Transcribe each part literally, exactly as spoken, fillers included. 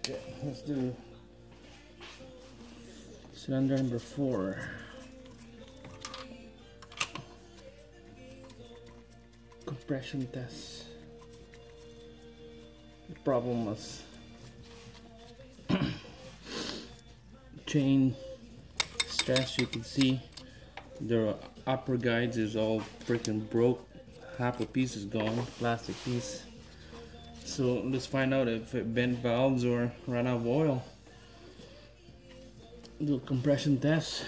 Okay, let's do cylinder number four. Compression test. The problem was chain stress. You can see the upper guides is all freaking broke. Half a piece is gone, plastic piece. So let's find out if it bent valves or ran out of oil. Do a compression test.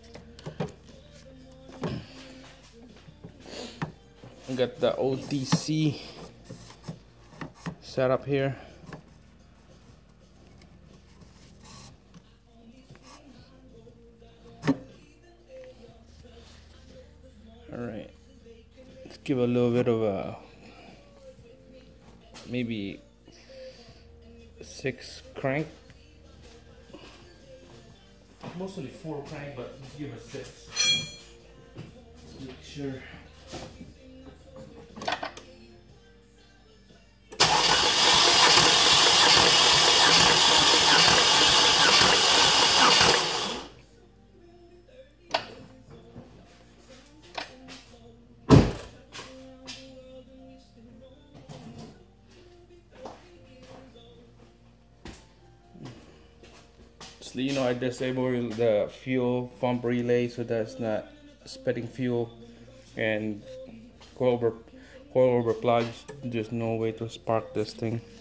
I got the O T C set up here. Alright, let's give a little bit of a maybe six crank. Mostly four crank, but let's give it six. Let's make sure. You know, I disabled the fuel pump relay so that's not spitting fuel, and coil over coil over plugs. There's no way to spark this thing.